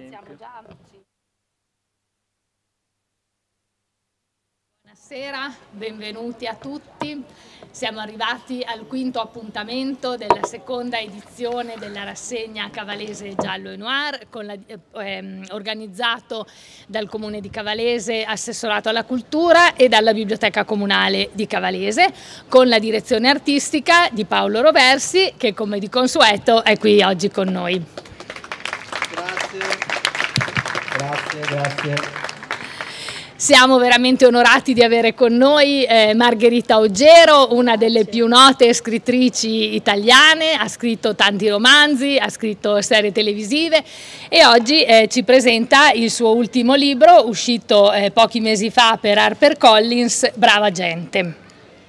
Iniziamo già. Buonasera, benvenuti a tutti. Siamo arrivati al quinto appuntamento della seconda edizione della rassegna Cavalese Giallo e Noir, organizzato dal Comune di Cavalese, assessorato alla cultura, e dalla Biblioteca Comunale di Cavalese, con la direzione artistica di Paolo Roversi, che come di consueto è qui oggi con noi. Grazie. Siamo veramente onorati di avere con noi Margherita Oggero, una delle più note scrittrici italiane, ha scritto tanti romanzi, ha scritto serie televisive e oggi ci presenta il suo ultimo libro, uscito pochi mesi fa per HarperCollins, Brava gente.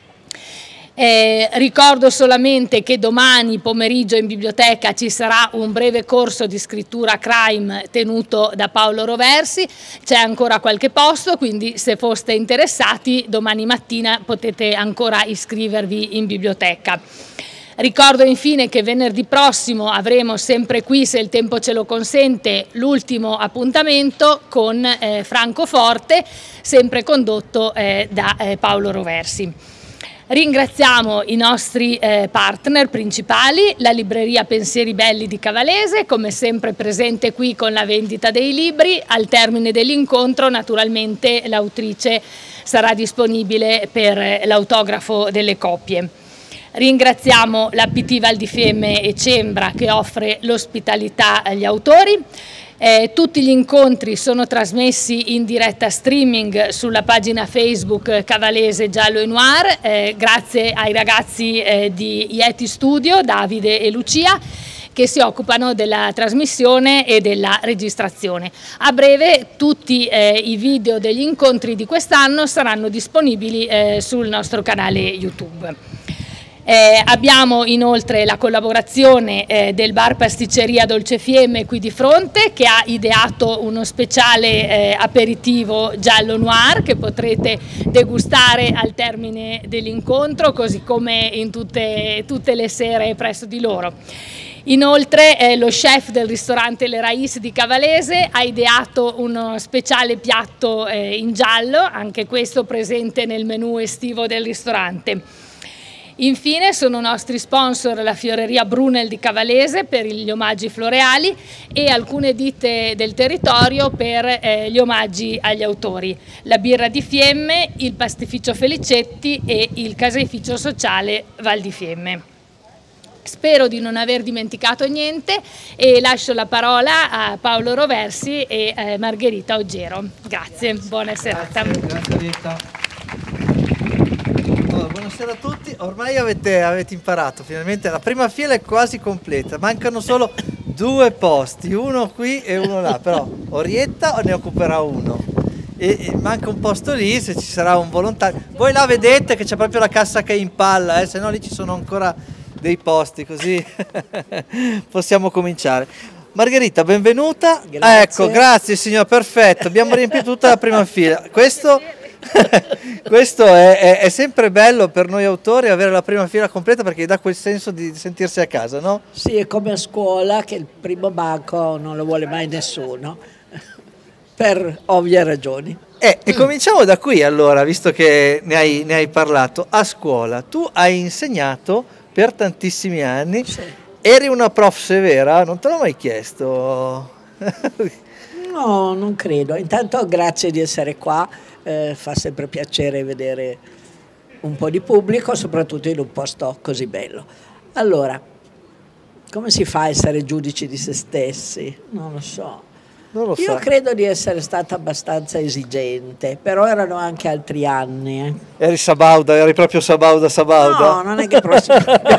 Ricordo solamente che domani pomeriggio in biblioteca ci sarà un breve corso di scrittura crime tenuto da Paolo Roversi, c'è ancora qualche posto, quindi se foste interessati domani mattina potete ancora iscrivervi in biblioteca. Ricordo infine che venerdì prossimo avremo sempre qui, se il tempo ce lo consente, l'ultimo appuntamento con Francoforte, sempre condotto da Paolo Roversi. Ringraziamo i nostri partner principali, la libreria Pensieri Belli di Cavalese, come sempre presente qui con la vendita dei libri. Al termine dell'incontro naturalmente l'autrice sarà disponibile per l'autografo delle copie. Ringraziamo la PT Val di Fiemme e Cembra che offre l'ospitalità agli autori. Tutti gli incontri sono trasmessi in diretta streaming sulla pagina Facebook Cavalese Giallo e Noir, grazie ai ragazzi di Yeti Studio, Davide e Lucia, che si occupano della trasmissione e della registrazione. A breve tutti i video degli incontri di quest'anno saranno disponibili sul nostro canale YouTube. Abbiamo inoltre la collaborazione del bar Pasticceria Dolce Fiemme qui di fronte, che ha ideato uno speciale aperitivo giallo noir che potrete degustare al termine dell'incontro, così come in tutte le sere presso di loro. Inoltre lo chef del ristorante Le Rais di Cavalese ha ideato uno speciale piatto in giallo, anche questo presente nel menù estivo del ristorante. Infine sono nostri sponsor la Fioreria Brunel di Cavalese per gli omaggi floreali e alcune ditte del territorio per gli omaggi agli autori, la Birra di Fiemme, il Pastificio Felicetti e il Caseificio Sociale Val di Fiemme. Spero di non aver dimenticato niente e lascio la parola a Paolo Roversi e Margherita Oggero. Grazie, buona serata. Grazie Rita. Buonasera a tutti, ormai avete imparato, finalmente la prima fila è quasi completa, mancano solo due posti, uno qui e uno là, però Orietta ne occuperà uno e manca un posto lì, se ci sarà un volontario. Voi là vedete che c'è proprio la cassa che è in palla, se no lì ci sono ancora dei posti, così possiamo cominciare. Margherita, benvenuta. Grazie. Ecco, grazie signora, perfetto, abbiamo riempito tutta la prima fila. Questo è sempre bello per noi autori avere la prima fila completa, perché dà quel senso di sentirsi a casa, no? Sì, è come a scuola che il primo banco non lo vuole mai nessuno, per ovvie ragioni. E cominciamo da qui allora, visto che ne hai parlato. A scuola, tu hai insegnato per tantissimi anni, Sì. Eri una prof severa? Non te l'ho mai chiesto. No, non credo. Intanto grazie di essere qua, fa sempre piacere vedere un po' di pubblico, soprattutto in un posto così bello. Allora, come si fa a essere giudici di se stessi? Non lo so. Non lo so. Io credo di essere stata abbastanza esigente, però erano anche altri anni. Eri sabauda, eri proprio sabauda. No, non è che proprio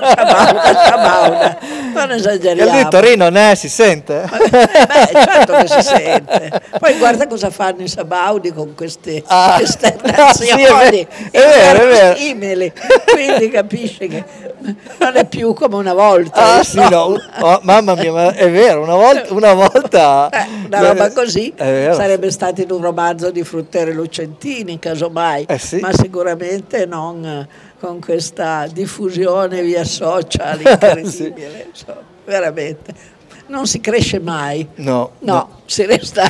sabauda, non esageriamo. E lì Torino si sente? Certo che si sente. Poi guarda cosa fanno i sabaudi con queste nazioni, è vero. simili, quindi capisci che non è più come una volta. Sì, no. Mamma mia, ma è vero, una volta una roba così sarebbe stato in un romanzo di Fruttero e Lucentini, casomai, sì. ma sicuramente non con questa diffusione via social incredibile, Sì. insomma, veramente. Non si cresce mai, No. si resta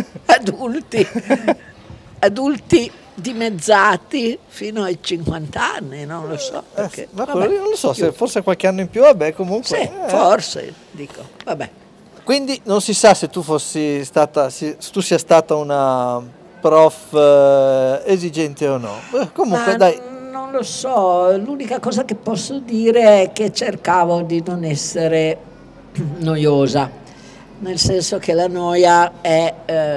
adulti dimezzati fino ai 50 anni, non lo so. Perché, Ma vabbè, non lo so, se forse qualche anno in più, vabbè, comunque. sì, forse, dico, vabbè. Quindi non si sa se tu fossi stata, se tu sia stata una prof esigente o no. Comunque, Ma dai. non lo so, l'unica cosa che posso dire è che cercavo di non essere noiosa, nel senso che la noia è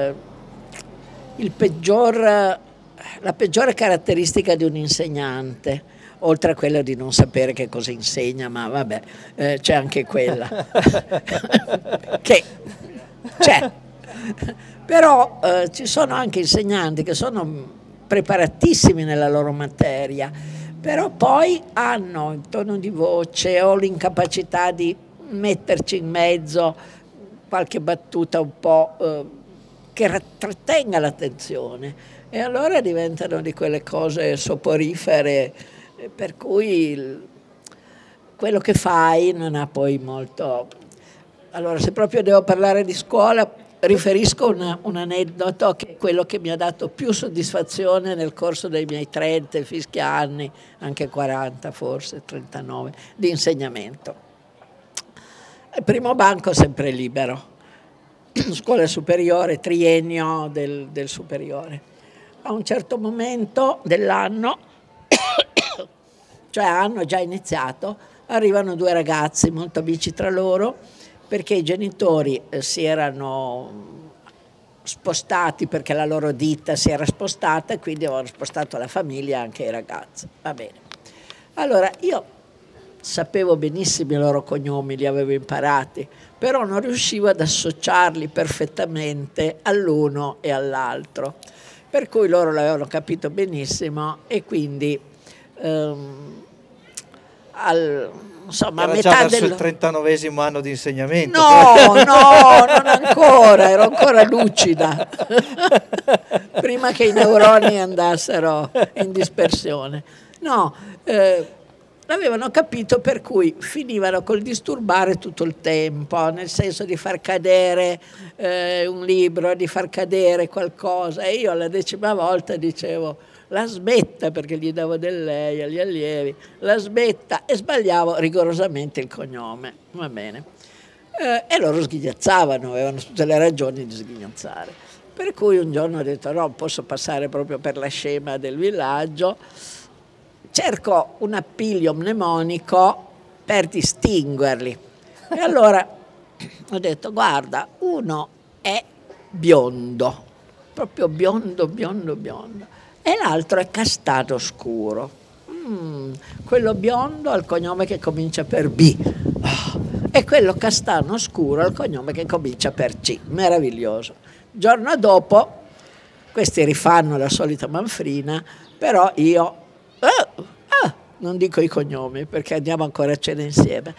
la peggiore caratteristica di un insegnante, oltre a quella di non sapere che cosa insegna, ma vabbè, c'è anche quella, che c'è. Però ci sono anche insegnanti che sono preparatissimi nella loro materia, però poi hanno il tono di voce o l'incapacità di metterci in mezzo qualche battuta un po' che trattenga l'attenzione, e allora diventano di quelle cose soporifere per cui quello che fai non ha poi molto. Allora, se proprio devo parlare di scuola, riferisco un aneddoto che è quello che mi ha dato più soddisfazione nel corso dei miei 30 fischi anni, anche 40 forse, 39, di insegnamento. Il primo banco sempre libero, scuola superiore, triennio del superiore. A un certo momento dell'anno, cioè hanno già iniziato, arrivano due ragazzi molto amici tra loro, perché i genitori si erano spostati, perché la loro ditta si era spostata, e quindi avevano spostato la famiglia anche i ragazzi. Va bene. Allora, io sapevo benissimo i loro cognomi, li avevo imparati, però non riuscivo ad associarli perfettamente all'uno e all'altro. Per cui loro l'avevano capito benissimo, e quindi insomma, Era a già metà verso il 39esimo anno di insegnamento. No, non ancora, ero ancora lucida, prima che i neuroni andassero in dispersione. No, l'avevano capito, per cui finivano col disturbare tutto il tempo, nel senso di far cadere un libro, di far cadere qualcosa, e io alla 10ª volta dicevo: la smetta, perché gli davo del lei agli allievi, la smetta, e sbagliavo rigorosamente il cognome, va bene. E loro sghignazzavano, avevano tutte le ragioni di sghignazzare. Per cui un giorno ho detto: no, posso passare proprio per la scema del villaggio, cerco un appiglio mnemonico per distinguerli. E allora ho detto: guarda, uno è biondo, proprio biondo, biondo, biondo, e l'altro è castano scuro. Quello biondo ha il cognome che comincia per B, e quello castano scuro ha il cognome che comincia per C. Meraviglioso. Il giorno dopo questi rifanno la solita manfrina, però io non dico i cognomi perché andiamo ancora a cena insieme.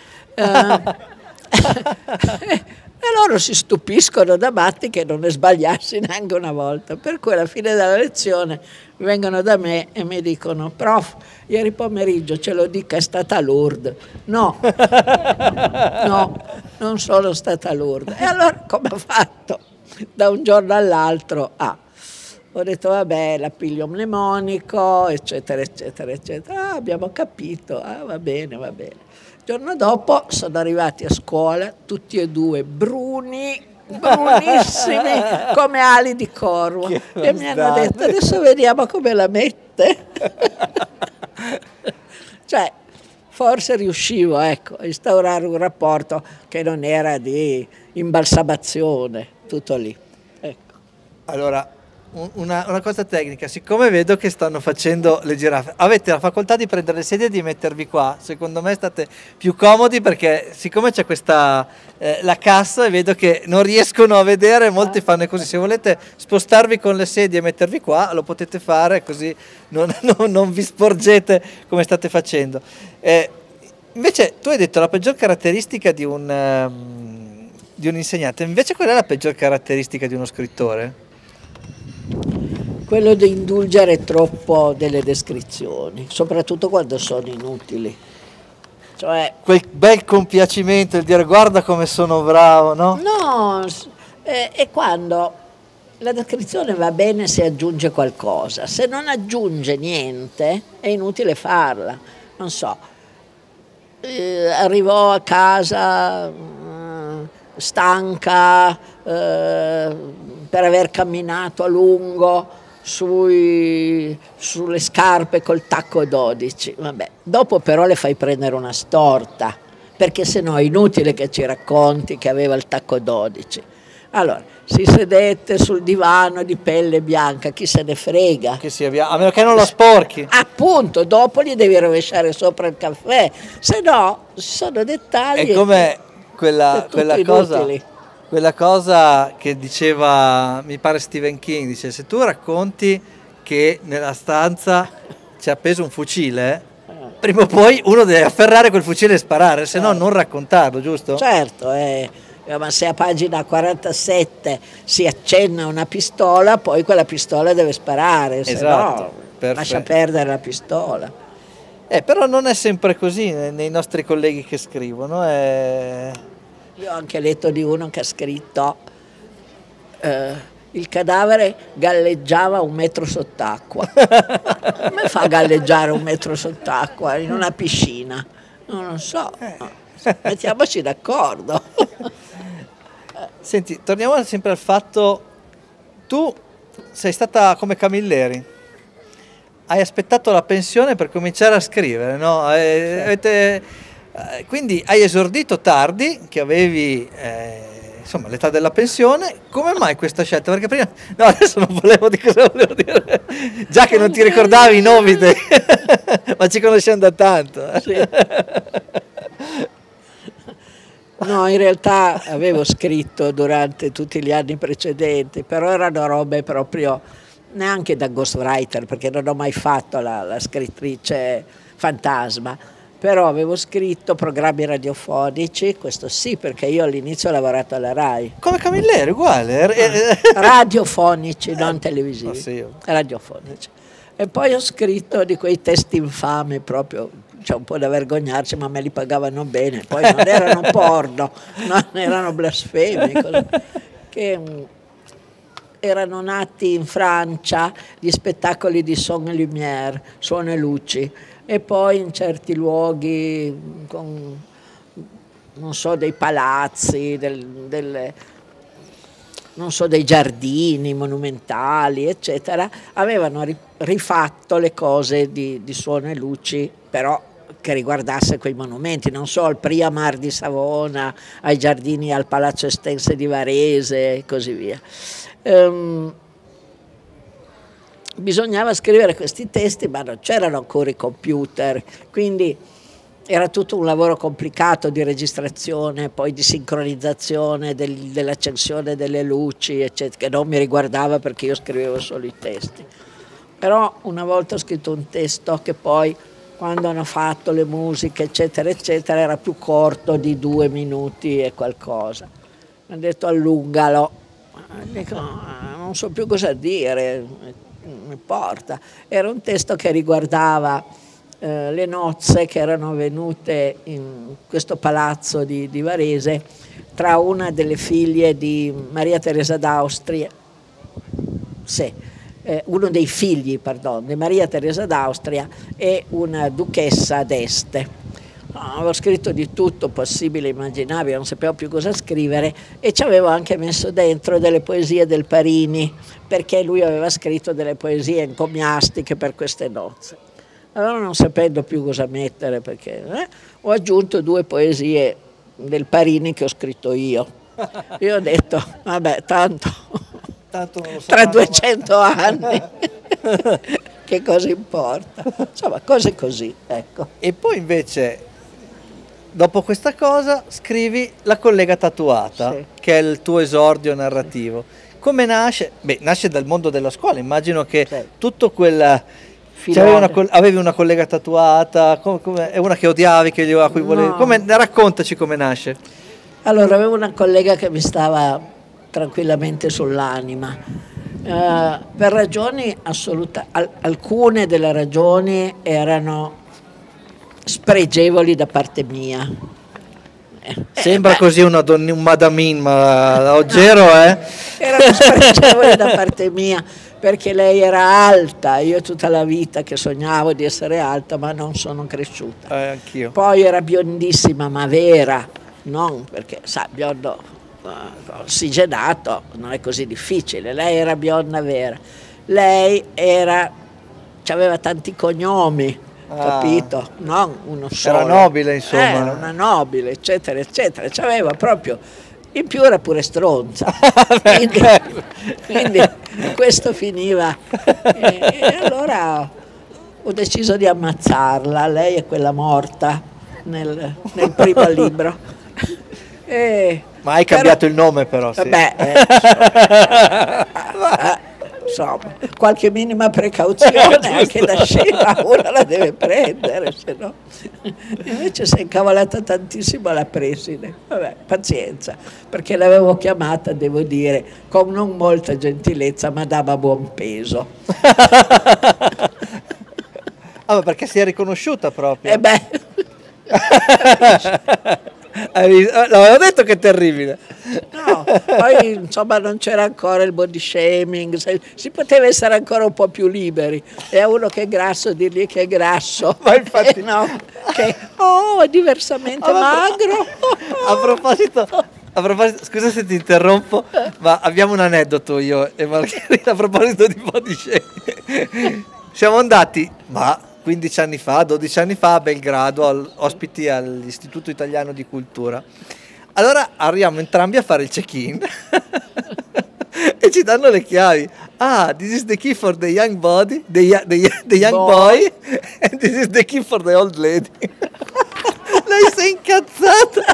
E loro si stupiscono da matti che non ne sbagliassi neanche una volta, per cui alla fine della lezione vengono da me e mi dicono: prof, ieri pomeriggio ce lo dica, è stata a Lourdes. No, no, non sono stata a Lourdes. E allora come ho fatto? Da un giorno all'altro ho detto: vabbè, l'appiglio mnemonico, eccetera, eccetera, eccetera. Abbiamo capito, va bene, va bene. Il giorno dopo sono arrivati a scuola tutti e due bruni, brunissimi come ali di corvo, e mi hanno detto: adesso vediamo come la mette. Cioè, forse riuscivo, ecco, a instaurare un rapporto che non era di imbalsamazione, tutto lì. Ecco. Allora, una cosa tecnica: siccome vedo che stanno facendo le giraffe, avete la facoltà di prendere le sedie e di mettervi qua. Secondo me state più comodi, perché siccome c'è questa la cassa, e vedo che non riescono a vedere, molti fanno così. Se volete spostarvi con le sedie e mettervi qua, lo potete fare, così non vi sporgete come state facendo. Invece tu hai detto la peggior caratteristica di un insegnante, invece qual è la peggior caratteristica di uno scrittore? quello di indulgere troppo delle descrizioni, soprattutto quando sono inutili. Cioè, quel bel compiacimento, il dire guarda come sono bravo, no? no, è quando la descrizione va bene se aggiunge qualcosa, se non aggiunge niente è inutile farla. Non so, arrivò a casa stanca per aver camminato a lungo sulle scarpe col tacco 12, vabbè, dopo però le fai prendere una storta, perché sennò è inutile che ci racconti che aveva il tacco 12. Allora, si sedette sul divano di pelle bianca, chi se ne frega? A meno che non la sporchi. Appunto, dopo gli devi rovesciare sopra il caffè, se no sono dettagli. È come quella cosa che diceva, mi pare Stephen King, dice se tu racconti che nella stanza c'è appeso un fucile, prima o poi uno deve afferrare quel fucile e sparare, se no non raccontarlo, giusto? Certo, ma se a pagina 47 si accenna una pistola, poi quella pistola deve sparare, se no lascia perdere la pistola. Però non è sempre così nei nostri colleghi che scrivono. Io ho anche letto di uno che ha scritto il cadavere galleggiava 1 metro sott'acqua. Come fa a galleggiare 1 metro sott'acqua in una piscina? Non lo so, mettiamoci d'accordo. Senti, torniamo sempre al fatto, tu sei stata come Camilleri, hai aspettato la pensione per cominciare a scrivere, no? Quindi hai esordito tardi, che avevi insomma l'età della pensione. Come mai questa scelta? Perché prima, no, adesso non volevo di cosa volevo dire, già che non ti ricordavi i nomi ma ci conosciamo da tanto. Sì. No, in realtà avevo scritto durante tutti gli anni precedenti, però erano robe proprio neanche da ghostwriter, perché non ho mai fatto la scrittrice fantasma, però avevo scritto programmi radiofonici, questo sì, perché io all'inizio ho lavorato alla RAI. Come Camilleri, uguale. Radiofonici, non televisivi, sì. Radiofonici. E poi ho scritto di quei testi infami proprio, c'è un po' da vergognarci, ma me li pagavano bene, poi non erano porno, non erano blasfemi, che erano nati in Francia gli spettacoli di Son e Lumière, Suono e Luci, e poi in certi luoghi, con, non so, dei palazzi, non so, dei giardini monumentali, eccetera, avevano rifatto le cose di Suono e Luci, però che riguardasse quei monumenti, non so, al Priamar di Savona, ai giardini al Palazzo Estense di Varese e così via. Bisognava scrivere questi testi, ma non c'erano ancora i computer, quindi era tutto un lavoro complicato di registrazione, poi di sincronizzazione dell'accensione delle luci, eccetera, che non mi riguardava perché io scrivevo solo i testi. Però una volta ho scritto un testo che poi, quando hanno fatto le musiche, eccetera, eccetera, era più corto di 2 minuti e qualcosa. Mi hanno detto allungalo. Dico, non so più cosa dire, mi importa. Era un testo che riguardava le nozze che erano avvenute in questo palazzo di Varese tra una delle figlie di Maria Teresa d'Austria, uno dei figli, pardon, di Maria Teresa d'Austria e una duchessa d'Este. Avevo scritto di tutto possibile, immaginabile, non sapevo più cosa scrivere, e ci avevo anche messo dentro delle poesie del Parini, perché lui aveva scritto delle poesie encomiastiche per queste nozze. Allora, non sapendo più cosa mettere, perché ho aggiunto 2 poesie del Parini che ho scritto io. Io ho detto, vabbè, tanto non lo so, tra 200 anni che cosa importa? Insomma, cose così, ecco. E poi invece, dopo questa cosa, scrivi La collega tatuata, sì, che è il tuo esordio narrativo. Come nasce? Beh, nasce dal mondo della scuola, immagino che sì, tutto quel... avevi una collega tatuata, è una che odiavi, a cui volevi... No. Raccontaci come nasce. Allora, avevo una collega che mi stava tranquillamente sull'anima Per ragioni assolute, alcune delle ragioni erano spregevoli da parte mia. Sembra così un madamin, ma Oggero erano spregevoli da parte mia, perché lei era alta, io tutta la vita che sognavo di essere alta, ma non sono cresciuta. Anch'io. Poi era biondissima, ma vera, non perché, sa, biondo ossigenato non è così difficile. Lei era bionda vera. Lei aveva tanti cognomi, capito? Non uno solo. Era nobile, insomma. Era una nobile, eccetera, eccetera. C'aveva proprio... In più era pure stronza. quindi questo finiva. E allora ho deciso di ammazzarla. Lei è quella morta nel primo libro. Ma hai cambiato il nome però, sì. Insomma, qualche minima precauzione anche da scena una la deve prendere, se no. Invece si è incavolata tantissimo la preside. Vabbè, pazienza, perché l'avevo chiamata, devo dire, con non molta gentilezza, ma dava buon peso. Ma perché si è riconosciuta proprio? L'avevo detto che è terribile. No, poi insomma non c'era ancora il body shaming, si poteva essere ancora un po' più liberi, e a uno che è grasso dirgli che è grasso, ma infatti no, che è diversamente magro. A proposito, scusa se ti interrompo, ma abbiamo un aneddoto io e Margherita a proposito di body shaming. Siamo andati, 15 anni fa, 12 anni fa, a Belgrado, ospiti all'Istituto Italiano di Cultura. Allora arriviamo entrambi a fare il check-in e ci danno le chiavi. This is the key for the young body, the young boy, and this is the key for the old lady. Lei si è incazzata.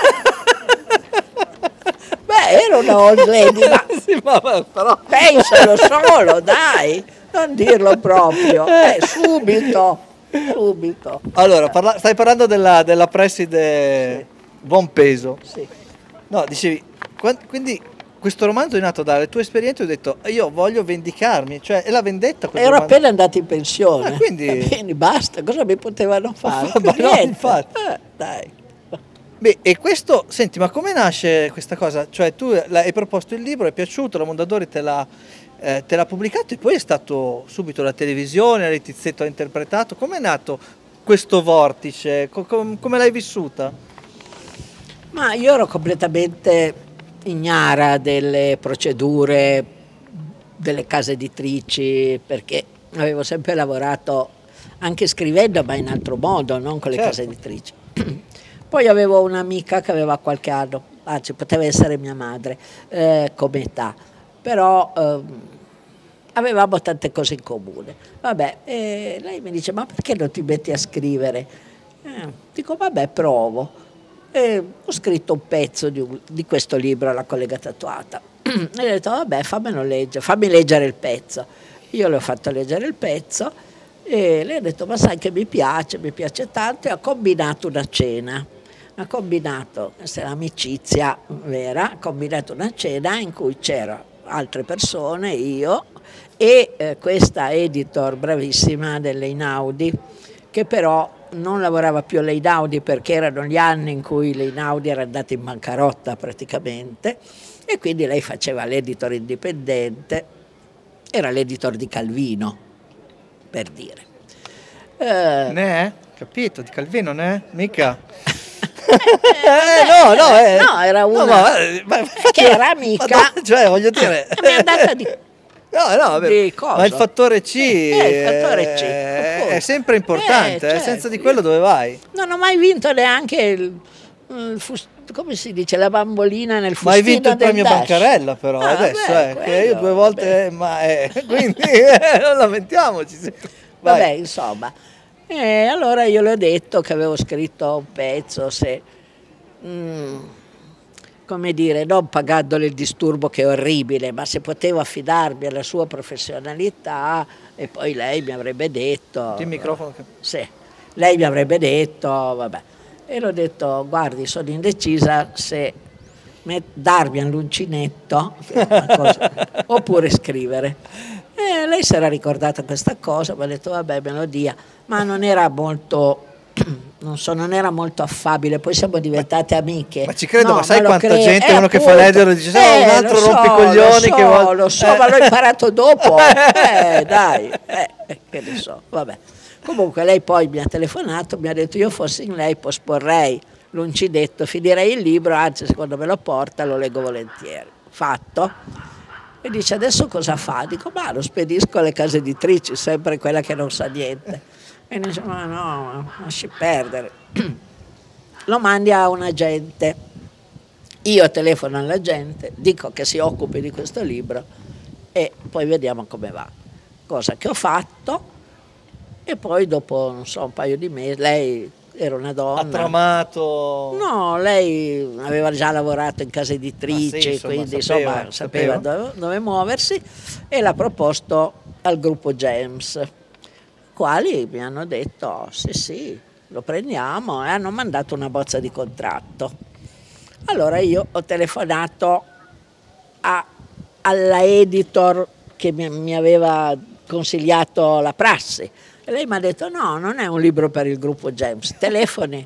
Era una old lady, ma, sì, però... pensalo solo, dai, non dirlo proprio, subito. Allora, stai parlando della preside, sì. Buon peso. Sì. No, dicevi, quindi questo romanzo è nato dalle tue esperienze, ho detto, io voglio vendicarmi, cioè è la vendetta. Ero appena andato in pensione, quindi basta, cosa mi potevano fare? No, infatti. Dai. E questo, senti, ma come nasce questa cosa? Cioè tu hai proposto il libro, è piaciuto, la Mondadori te l'ha pubblicato e poi è stato subito la televisione, Letizzetto ha interpretato. Com'è nato questo vortice? Come l'hai vissuta? Ma io ero completamente ignara delle procedure delle case editrici, perché avevo sempre lavorato anche scrivendo, ma in altro modo, non con le case editrici. Poi avevo un'amica che aveva qualche anno, anzi poteva essere mia madre, come età, però avevamo tante cose in comune. Vabbè, lei mi dice, ma perché non ti metti a scrivere? Dico, vabbè, provo. E ho scritto un pezzo di questo libro alla collega tatuata. E ho detto, vabbè, fammi leggere il pezzo. Io le ho fatto leggere il pezzo e lei ha detto, ma sai che mi piace tanto, e ha combinato una cena. Questa è l'amicizia vera, ha combinato una cena in cui c'erano altre persone, io e questa editor bravissima dell'Einaudi, che però non lavorava più all'Einaudi perché erano gli anni in cui l'Einaudi era andata in bancarotta praticamente, e quindi lei faceva l'editor indipendente, era l'editor di Calvino, per dire. Capito, di Calvino mica. No, era una che era amica, cioè voglio dire, mi è andata di ma il fattore C, è sempre importante, certo. Senza di quello dove vai? Non ho mai vinto neanche come si dice, la bambolina nel fustino. Ma hai vinto il premio Dash. Bancarella però adesso, che io 2 volte, quindi non lamentiamoci. Vabbè, insomma. Allora io le ho detto che avevo scritto un pezzo, come dire, non pagandole il disturbo che è orribile, ma se potevo affidarmi alla sua professionalità, e poi lei mi avrebbe detto... Il microfono. Sì, lei mi avrebbe detto, vabbè. E l'ho detto, guardi, sono indecisa se darmi all'uncinetto oppure scrivere. E lei si era ricordata questa cosa, mi ha detto vabbè me lo dia, ma non era molto, non era molto affabile, poi siamo diventate amiche. Ma ci credo, no, ma sai quanta gente uno appunto, che fa leggere dice un altro rompicoglioni che vuole... Lo so, ma l'ho imparato dopo, dai, che ne so, vabbè. Comunque lei poi mi ha telefonato, mi ha detto io fossi in lei posporrei l'uncinetto, finirei il libro, anzi secondo me lo porta, lo leggo volentieri. Fatto. E dice adesso cosa fa? Dico ma lo spedisco alle case editrici, sempre quella che non sa niente. E dice ma no, lasci perdere. Lo mandi a un agente, io telefono all'agente, dico che si occupi di questo libro e poi vediamo come va. Cosa che ho fatto e poi dopo non so un paio di mesi, lei era una donna. Ha tramato? No, lei aveva già lavorato in casa editrice, sì, insomma, quindi sapeva dove muoversi e l'ha proposto al gruppo Gems, quali mi hanno detto sì, lo prendiamo e hanno mandato una bozza di contratto. Allora io ho telefonato alla editor che mi aveva consigliato la prassi. E lei mi ha detto no, non è un libro per il gruppo Gems, telefoni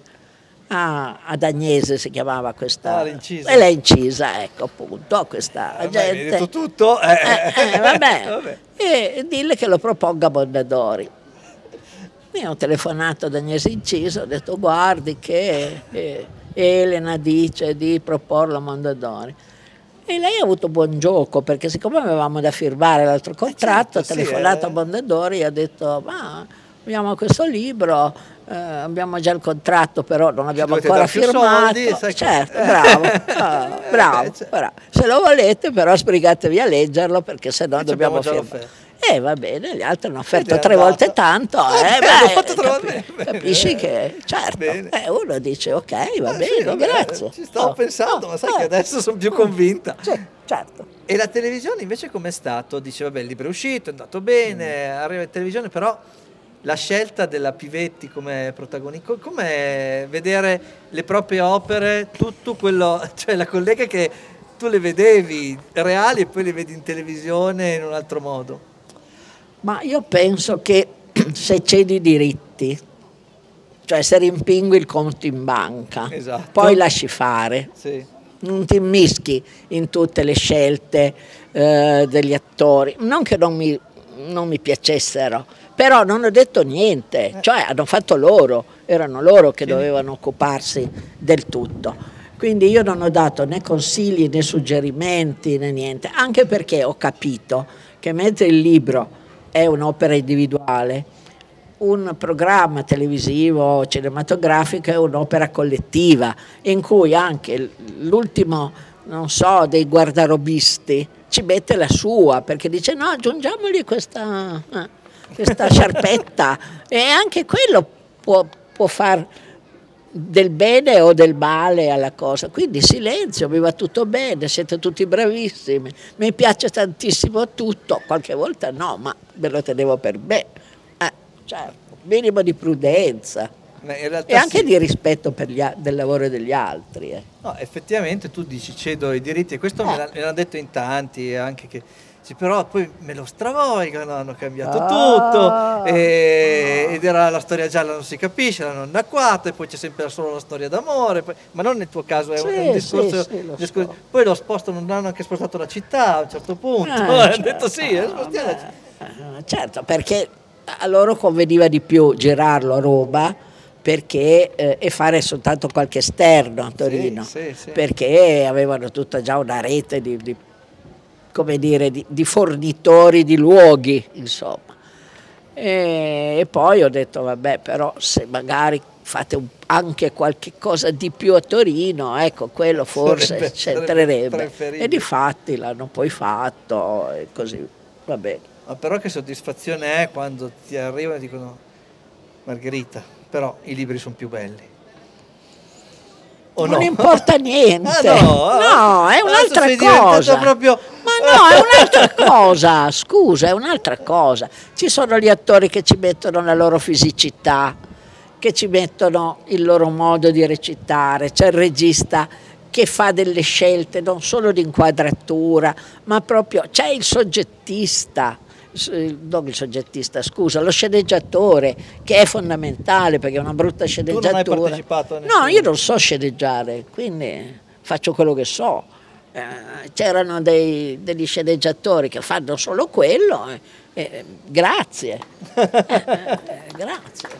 ad Agnese, si chiamava questa, e l'ha incisa, ecco appunto, questa agente. Mi hai detto tutto? Vabbè. E dille che lo proponga a Mondadori. Io ho telefonato ad Agnese Inciso, ho detto guardi che Elena dice di proporlo a Mondadori. E lei ha avuto buon gioco, perché siccome avevamo da firmare l'altro contratto, ha telefonato a Mondadori e ha detto ma abbiamo questo libro, abbiamo già il contratto però non abbiamo ancora firmato. Soldi, certo, bravo. Se lo volete però sbrigatevi a leggerlo perché sennò dobbiamo firmare. Va bene, gli altri hanno offerto 3 volte tanto, capisci che, certo, uno dice ok, va bene, grazie. Ci stavo pensando, ma sai che adesso sono più convinta. Sì, certo. E la televisione invece com'è stato? Dice vabbè il libro è uscito, è andato bene, arriva in televisione, però la scelta della Pivetti come protagonista, come vedere le proprie opere, tutto quello, cioè la collega che tu le vedevi reali e poi le vedi in televisione in un altro modo. Ma io penso che se cedi i diritti, cioè se rimpingui il conto in banca, esatto, poi lasci fare, sì, non ti immischi in tutte le scelte degli attori, non che non mi piacessero, però non ho detto niente, cioè hanno fatto loro, erano loro che dovevano occuparsi del tutto. Quindi io non ho dato né consigli né suggerimenti né niente, anche perché ho capito che mentre il libro è un'opera individuale, un programma televisivo, cinematografico è un'opera collettiva, in cui anche l'ultimo, non so, dei guardarobisti ci mette la sua, perché dice no, aggiungiamogli questa sciarpetta, e anche quello può far del bene o del male alla cosa. Quindi silenzio, mi va tutto bene, siete tutti bravissimi, mi piace tantissimo tutto, qualche volta no, ma me lo tenevo per me, certo, minimo di prudenza e anche di rispetto per del lavoro degli altri. No, effettivamente tu dici cedo i diritti e questo me l'hanno detto in tanti, anche che sì, però poi me lo stravolgono, hanno cambiato tutto ed era la storia gialla, non si capisce, l'hanno annacquata e poi c'è sempre solo la storia d'amore, ma non nel tuo caso, è un discorso, discorso. Poi lo spostano, non hanno anche spostato la città a un certo punto, hanno detto spostiamo. Certo, perché a loro conveniva di più girarlo a Roma perché, e fare soltanto qualche esterno a Torino, perché avevano tutta già una rete come dire, di fornitori di luoghi, insomma. E poi ho detto, vabbè, però se magari fate anche qualche cosa di più a Torino, ecco, quello forse c'entrerebbe. E difatti l'hanno poi fatto e così, va bene. Ma però che soddisfazione è quando ti arrivano e dicono, Margherita, però i libri sono più belli. Non importa niente, no, è un'altra cosa. Proprio... Ma no, è un'altra cosa, scusa, è un'altra cosa. Ci sono gli attori che ci mettono la loro fisicità, che ci mettono il loro modo di recitare, c'è il regista che fa delle scelte non solo di inquadratura, ma proprio c'è il soggettista, non il soggettista, scusa, lo sceneggiatore, che è fondamentale perché è una brutta sceneggiatura. Tu non hai partecipato a nessuno? No, io non so sceneggiare, quindi faccio quello che so. C'erano degli sceneggiatori che fanno solo quello, grazie. Grazie.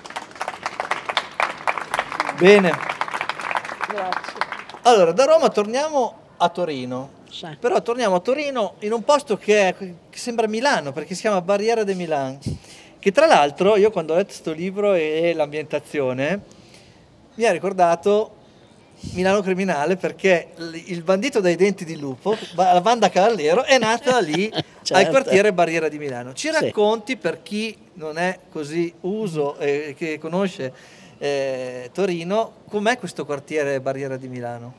Bene. Grazie. Allora, da Roma torniamo a Torino. Sì. Però torniamo a Torino in un posto che sembra Milano, perché si chiama Barriera de Milano, che tra l'altro io quando ho letto questo libro e l'ambientazione mi ha ricordato Milano Criminale, perché il bandito dai denti di lupo, la banda Cavallero, è nata da lì, certo, al quartiere Barriera di Milano. Ci sì, racconti, per chi non è così uso e che conosce Torino, com'è questo quartiere Barriera di Milano?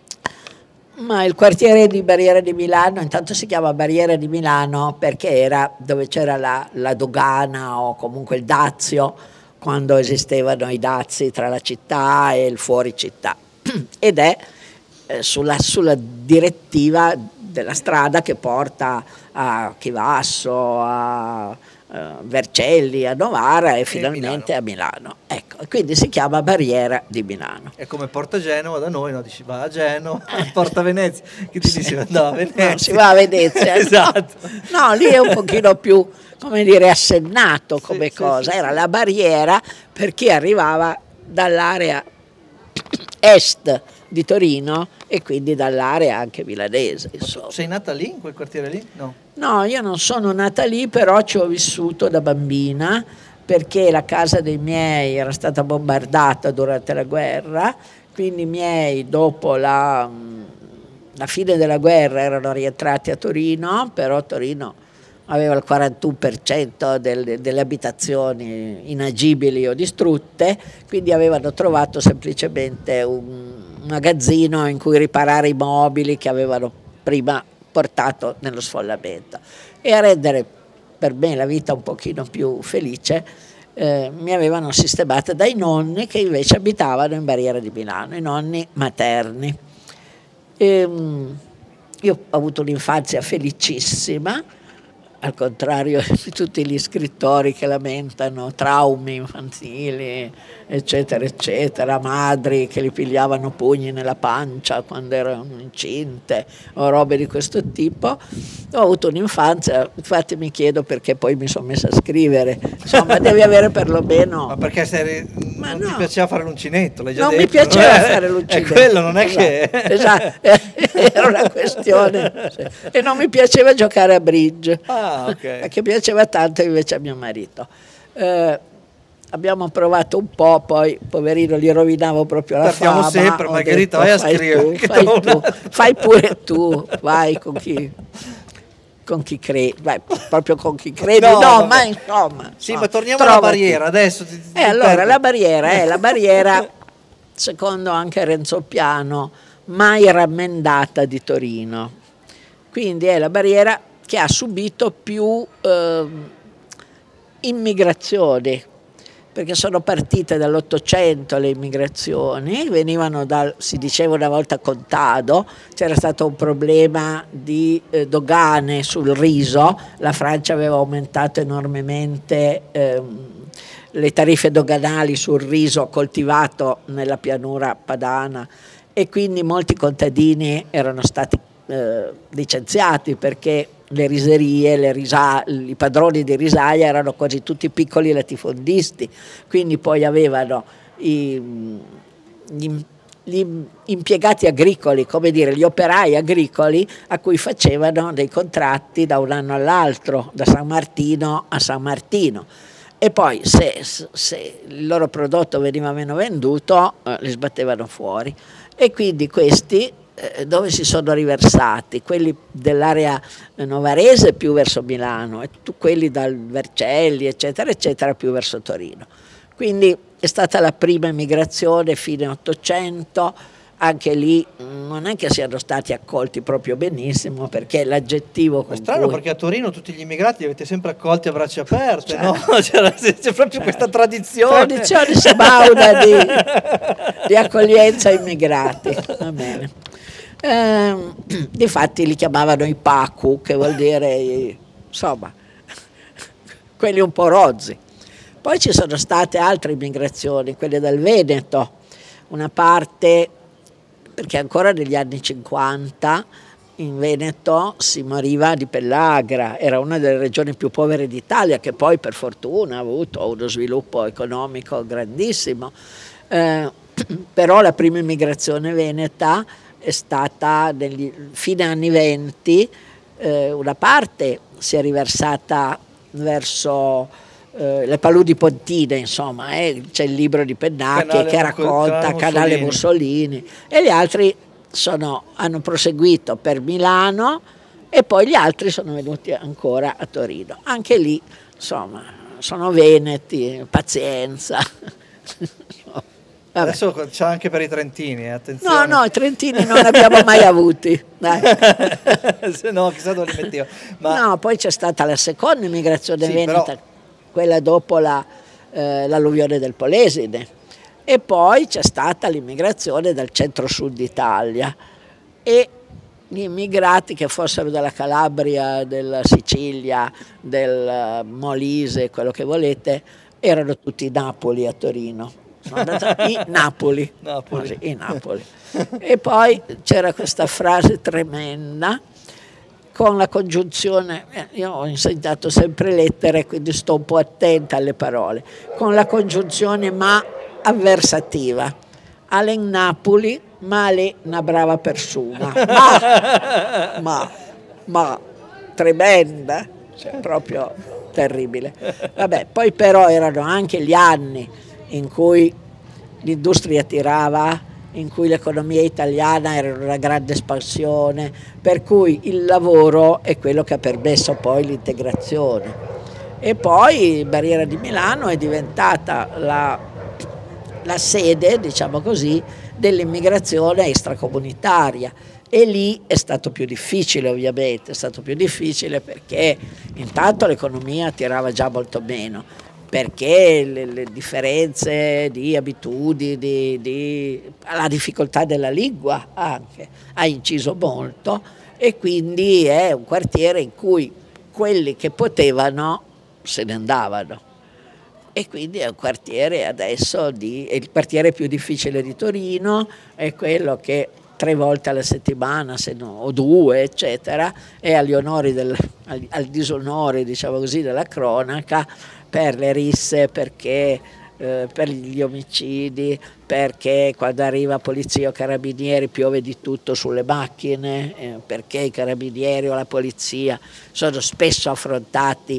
Ma il quartiere di Barriera di Milano intanto si chiama Barriera di Milano perché era dove c'era la dogana o comunque il dazio, quando esistevano i dazi tra la città e il fuori città, ed è sulla direttiva della strada che porta a Chivasso, a Vercelli, a Novara e finalmente a Milano. Ecco, quindi si chiama Barriera di Milano. È come Porta Genova da noi, no? Dici va a Genova, Porta Venezia, che ti dici no, a Venezia. No, si va a Venezia. Esatto. No, lì è un pochino più, come dire, assennato come cosa. Era la barriera per chi arrivava dall'area est di Torino e quindi dall'area anche milanese, insomma. Sei nata lì, in quel quartiere lì? No. No, io non sono nata lì, però ci ho vissuto da bambina perché la casa dei miei era stata bombardata durante la guerra, quindi i miei dopo la fine della guerra erano rientrati a Torino, però Torino aveva il 41% delle abitazioni inagibili o distrutte, quindi avevano trovato semplicemente un magazzino in cui riparare i mobili che avevano prima portato nello sfollamento. E a rendere per me la vita un pochino più felice mi avevano sistemata dai nonni che invece abitavano in Barriera di Milano, i nonni materni. Io ho avuto un'infanzia felicissima, al contrario di tutti gli scrittori che lamentano traumi infantili, eccetera, eccetera, madri che li pigliavano pugni nella pancia quando erano incinte o robe di questo tipo. Ho avuto un'infanzia, infatti mi chiedo perché poi mi sono messa a scrivere, insomma devi avere perlomeno... Ma perché non ti piaceva fare l'uncinetto? L'hai già non detto. Mi piaceva fare l'uncinetto. È quello, non è esatto, che... Esatto, era una questione. Sì. E non mi piaceva giocare a bridge. Ah, ok. Che piaceva tanto invece a mio marito. Abbiamo provato un po', poi poverino gli rovinavo proprio la Partiamo fama. sempre, Margherita, vai a scrivere. Fai pure tu, vai con chi credi, vai proprio con chi credi, no ma insomma. Sì, ma torniamo alla barriera adesso. Allora, la barriera è la barriera, secondo anche Renzo Piano, mai rammendata di Torino. Quindi è la barriera che ha subito più immigrazioni, perché sono partite dall'800 le immigrazioni, venivano si diceva una volta Contado, c'era stato un problema di dogane sul riso, la Francia aveva aumentato enormemente le tariffe doganali sul riso coltivato nella pianura padana e quindi molti contadini erano stati licenziati perché le riserie, i padroni di risaia erano quasi tutti piccoli latifondisti, quindi poi avevano gli impiegati agricoli, come dire, gli operai agricoli a cui facevano dei contratti da un anno all'altro, da San Martino a San Martino. E poi se il loro prodotto veniva meno venduto, li sbattevano fuori. E quindi questi dove si sono riversati? Quelli dell'area novarese più verso Milano e quelli dal Vercelli eccetera eccetera più verso Torino. Quindi è stata la prima immigrazione fine 800, anche lì non è che siano stati accolti proprio benissimo perché l'aggettivo con è strano perché a Torino tutti gli immigrati li avete sempre accolti a braccia aperte, cioè, no? C'è proprio questa tradizione sabauda di accoglienza ai immigrati, va bene. Difatti li chiamavano i Pacu, che vuol dire, insomma, quelli un po' rozzi. Poi ci sono state altre immigrazioni, quelle dal Veneto, una parte, perché ancora negli anni 50 in Veneto si moriva di pellagra, era una delle regioni più povere d'Italia, che poi per fortuna ha avuto uno sviluppo economico grandissimo, però la prima immigrazione veneta è stata fine anni 20, una parte si è riversata verso le paludi pontine, insomma, c'è il libro di Pennacchi che racconta Canale Mussolini, e gli altri hanno proseguito per Milano e poi gli altri sono venuti ancora a Torino. Anche lì, insomma, sono veneti, pazienza. Adesso c'è anche per i trentini, attenzione. No, i trentini non ne abbiamo mai avuti. Dai. Se no, chissà dove li metteva. No, poi c'è stata la seconda immigrazione veneta, però, quella dopo l'alluvione del Polesine. E poi c'è stata l'immigrazione dal centro-sud Italia, e gli immigrati che fossero dalla Calabria, della Sicilia, del Molise, quello che volete, erano tutti Napoli a Torino. Sono andata i Napoli. Napoli. I Napoli. E poi c'era questa frase tremenda con la congiunzione, io ho insegnato sempre lettere, quindi sto un po' attenta alle parole, con la congiunzione ma avversativa. Ale in Napoli, ma Ale una brava persona. Ma tremenda, cioè, proprio terribile. Vabbè, poi però erano anche gli anni in cui l'industria tirava, in cui l'economia italiana era una grande espansione, per cui il lavoro è quello che ha permesso poi l'integrazione. E poi Barriera di Milano è diventata la sede, diciamo così, dell'immigrazione extracomunitaria, e lì è stato più difficile, ovviamente, è stato più difficile perché intanto l'economia tirava già molto meno, perché le differenze di abitudini, la difficoltà della lingua anche ha inciso molto, e quindi è un quartiere in cui quelli che potevano se ne andavano. E quindi è un quartiere adesso, è il quartiere più difficile di Torino, è quello che 3 volte alla settimana, se no, o 2, eccetera, è agli onori al disonore, diciamo così, della cronaca, per le risse, perché per gli omicidi, perché quando arriva polizia o carabinieri piove di tutto sulle macchine, perché i carabinieri o la polizia sono spesso affrontati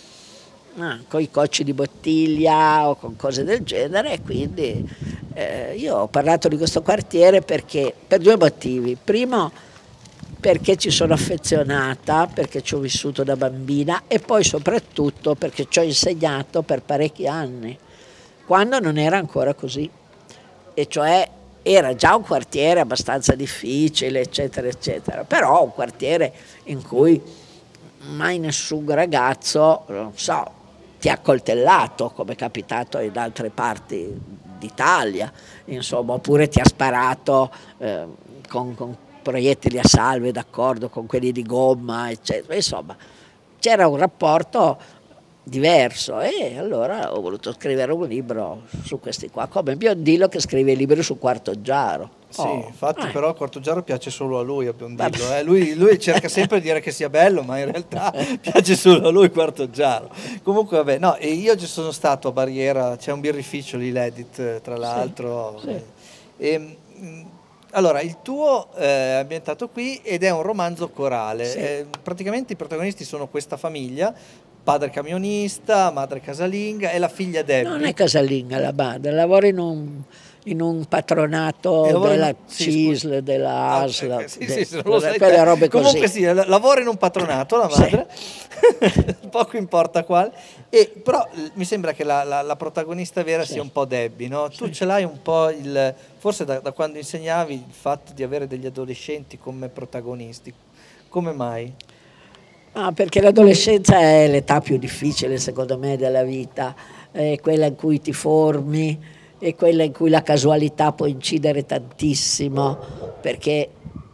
con i cocci di bottiglia o con cose del genere, e quindi io ho parlato di questo quartiere perché, per 2 motivi. Primo, perché ci sono affezionata, perché ci ho vissuto da bambina, e poi soprattutto perché ci ho insegnato per parecchi anni, quando non era ancora così, e cioè era già un quartiere abbastanza difficile, eccetera, eccetera, però un quartiere in cui mai nessun ragazzo, non so, ti ha accoltellato, come è capitato in altre parti d'Italia, insomma, oppure ti ha sparato con proiettili a salve, d'accordo, con quelli di gomma, eccetera. Insomma, c'era un rapporto diverso, e allora ho voluto scrivere un libro su questi qua, come Biondillo che scrive libri su Quartoggiaro. Sì, infatti però Quartoggiaro piace solo a lui, a Biondillo. Lui cerca sempre di dire che sia bello, ma in realtà piace solo a lui Quartoggiaro. Comunque vabbè, no, e io ci sono stato a Barriera, c'è un birrificio lì, l'Edit, tra l'altro. Sì. Allora, il tuo è ambientato qui ed è un romanzo corale. Sì. Praticamente i protagonisti sono questa famiglia, padre camionista, madre casalinga e la figlia Debbie. Non è casalinga la madre, lavora in un patronato della CISL, della ASL, quelle robe così. Comunque sì, lavora in un patronato la madre, sì. Poco importa quale, però mi sembra che la protagonista vera sia un po' Debbie, no? Tu ce l'hai un po' forse da quando insegnavi, il fatto di avere degli adolescenti come protagonisti, come mai? Perché l'adolescenza è l'età più difficile, secondo me, della vita, è quella in cui ti formi, è quella in cui la casualità può incidere tantissimo, perché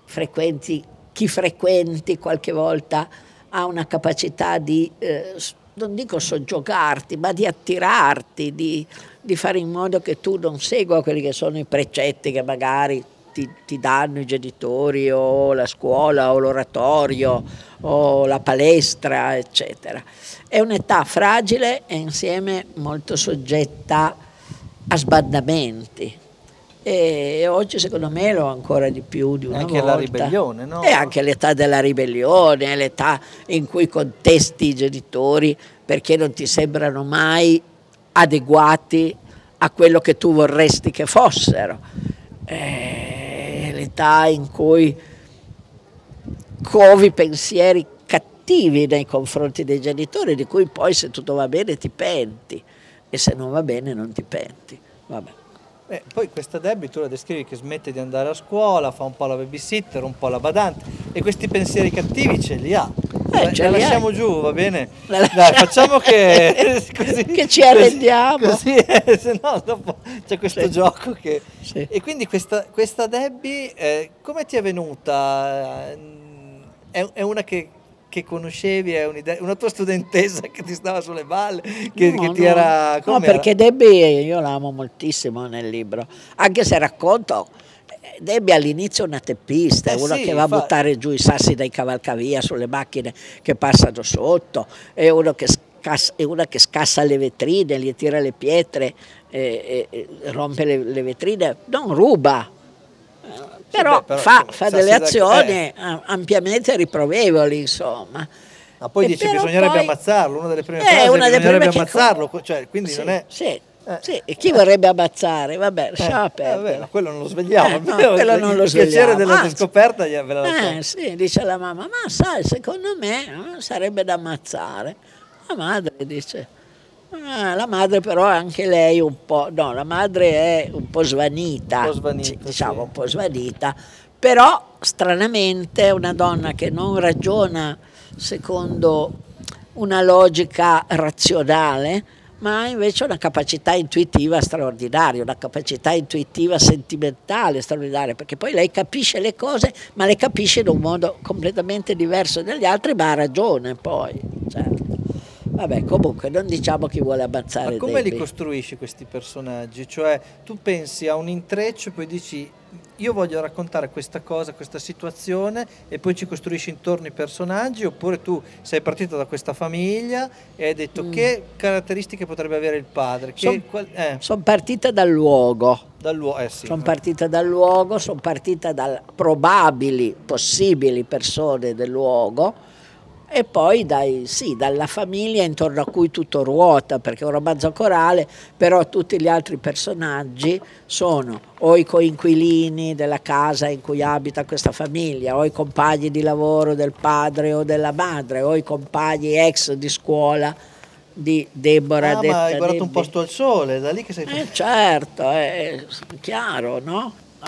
chi frequenti qualche volta ha una capacità di, non dico soggiogarti, ma di attirarti, di fare in modo che tu non segua quelli che sono i precetti che magari ti danno i genitori o la scuola o l'oratorio o la palestra, eccetera. È un'età fragile e insieme molto soggetta a sbandamenti. E oggi secondo me lo ancora di più di una volta. Anche la ribellione, no? È anche l'età della ribellione, è l'età in cui contesti i genitori perché non ti sembrano mai adeguati a quello che tu vorresti che fossero. È l'età in cui covi pensieri cattivi nei confronti dei genitori, di cui poi se tutto va bene ti penti e se non va bene non ti penti. Vabbè. Poi questa Debbie tu la descrivi che smette di andare a scuola, fa un po' la babysitter, un po' la badante, e questi pensieri cattivi ce li ha. La lasciamo giù, va bene? Dai, facciamo che così, che ci arrendiamo. Così, se no dopo c'è questo gioco che... Sì. E quindi questa Debbie, come ti è venuta? È una che conoscevi, è una tua studentessa che ti stava sulle balle, che ti era... No, perché Debbie io la amo moltissimo nel libro, anche se racconto, Debbie all'inizio è una teppista, è uno che va a buttare giù i sassi dai cavalcavia sulle macchine che passano sotto, è una che scassa le vetrine, gli tira le pietre, rompe le vetrine, non ruba. Però fa delle azioni ampiamente riprovevoli, insomma. Ma poi dice che bisognerebbe ammazzarlo, una delle prime frasi è che bisognerebbe ammazzarlo, cioè, quindi non è... Sì, e chi vorrebbe ammazzare? Vabbè, lasciamo perdere. Vabbè, quello non lo svegliamo. No, quello non lo svegliamo. Il piacere della scoperta ve la lasciamo. Sì, dice la mamma, ma sai, secondo me sarebbe da ammazzare. La madre dice... la madre però anche lei un po', no, la madre è un po' svanita, diciamo un po' svanita, però stranamente è una donna che non ragiona secondo una logica razionale, ma ha invece una capacità intuitiva straordinaria, una capacità intuitiva sentimentale straordinaria, perché poi lei capisce le cose, ma le capisce in un modo completamente diverso dagli altri, ma ha ragione poi, certo. Vabbè, comunque non diciamo chi vuole ammazzare. Ma come li costruisci questi personaggi? Cioè tu pensi a un intreccio e poi dici io voglio raccontare questa cosa, questa situazione, e poi ci costruisci intorno i personaggi, oppure tu sei partito da questa famiglia e hai detto che caratteristiche potrebbe avere il padre? Sono partita dal luogo. Sì. Sono partita dal luogo, sono partita da probabili, possibili persone del luogo, e poi dalla famiglia intorno a cui tutto ruota, perché è un romanzo corale, però tutti gli altri personaggi sono o i coinquilini della casa in cui abita questa famiglia, o i compagni di lavoro del padre o della madre, o i compagni ex di scuola di Deborah. Ma hai guardato Un posto al sole, da lì che sei... certo, è chiaro, no?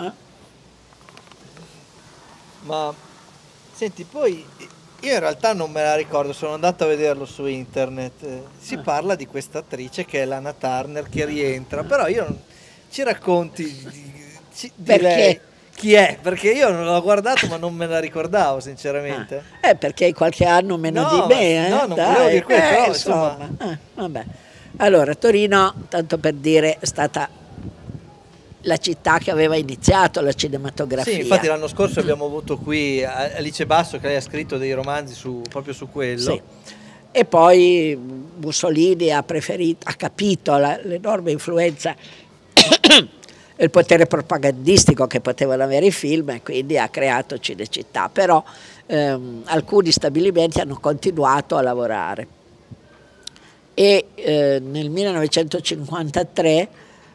Ma senti, poi... Io in realtà non me la ricordo, sono andato a vederlo su internet, si parla di questa attrice che è Lana Turner che rientra, però io non... ci racconti di lei? Chi è? Perché io non l'ho guardato ma non me la ricordavo sinceramente. Perché hai qualche anno meno di me. No, non volevo dire questo, però insomma. Vabbè. Allora, Torino, tanto per dire, è stata la città che aveva iniziato la cinematografia. Sì, infatti l'anno scorso abbiamo avuto qui Alice Basso che lei ha scritto dei romanzi proprio su quello. Sì. E poi Mussolini ha capito l'enorme influenza e il potere propagandistico che potevano avere i film, e quindi ha creato Cinecittà. Però alcuni stabilimenti hanno continuato a lavorare. E nel 1953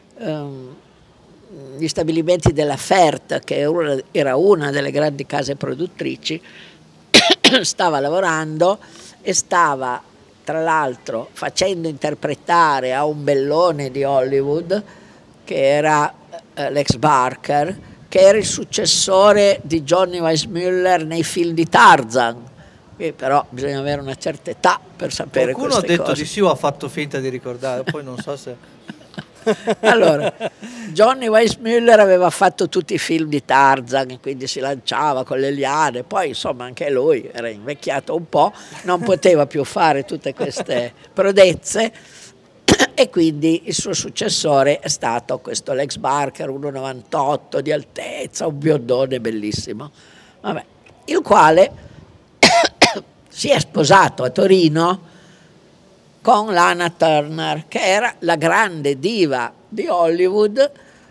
gli stabilimenti della Fert, che era una delle grandi case produttrici, stava lavorando e stava tra l'altro facendo interpretare a un bellone di Hollywood che era Lex Barker, che era il successore di Johnny Weissmuller nei film di Tarzan, che però bisogna avere una certa età per sapere queste cose. Qualcuno ha detto di sì o ha fatto finta di ricordare, poi non so se... Allora, Johnny Weissmuller aveva fatto tutti i film di Tarzan, quindi si lanciava con le liane, poi insomma anche lui era invecchiato un po', non poteva più fare tutte queste prodezze, e quindi il suo successore è stato questo Lex Barker, 1,98 di altezza, un biondone bellissimo, vabbè, il quale si è sposato a Torino con Lana Turner, che era la grande diva di Hollywood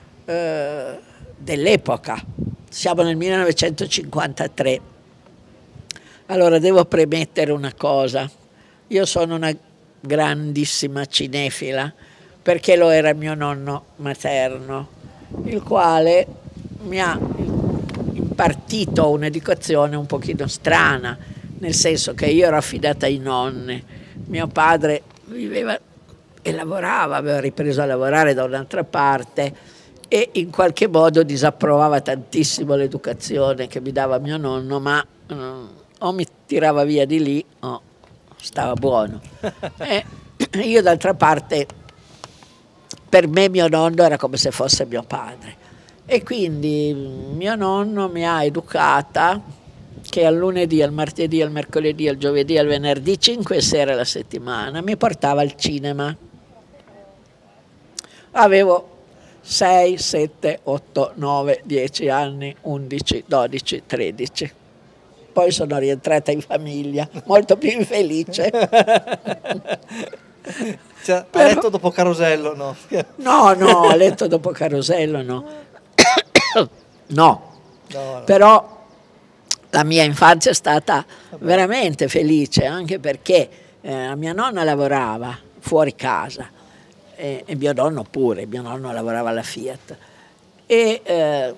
dell'epoca. Siamo nel 1953. Allora devo premettere una cosa: io sono una grandissima cinefila, perché lo era mio nonno materno, il quale mi ha impartito un'educazione un pochino strana, nel senso che io ero affidata ai nonni, mio padre viveva e lavorava, aveva ripreso a lavorare da un'altra parte e in qualche modo disapprovava tantissimo l'educazione che mi dava mio nonno, ma o mi tirava via di lì o stava buono. E io d'altra parte, per me mio nonno era come se fosse mio padre, e quindi mio nonno mi ha educata che al lunedì, al martedì, al mercoledì, al giovedì, al venerdì, 5 sere alla settimana mi portava al cinema. Avevo 6, 7, 8, 9, 10 anni, 11, 12, 13. Poi sono rientrata in famiglia, molto più infelice. Cioè, a letto dopo Carosello, no? No, a letto dopo Carosello no. No, No. Però la mia infanzia è stata veramente felice, anche perché mia nonna lavorava fuori casa e mio nonno pure, mio nonno lavorava alla Fiat e